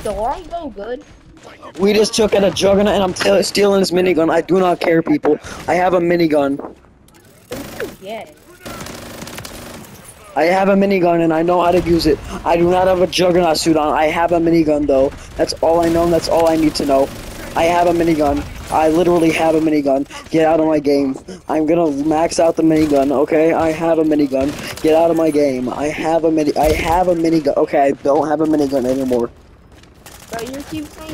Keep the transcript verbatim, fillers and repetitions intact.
though. Aren't you doing good? We just took out a juggernaut and I'm t stealing his minigun. I do not care, people. I have a minigun. Yeah. I have a minigun and I know how to use it. I do not have a juggernaut suit on. I have a minigun though. That's all I know and that's all I need to know. I have a minigun. I literally have a minigun. Get out of my game. I'm gonna max out the minigun, okay? I have a minigun. Get out of my game. I have a mini- I have a minigun. Okay, I don't have a minigun anymore. Bro, you keep saying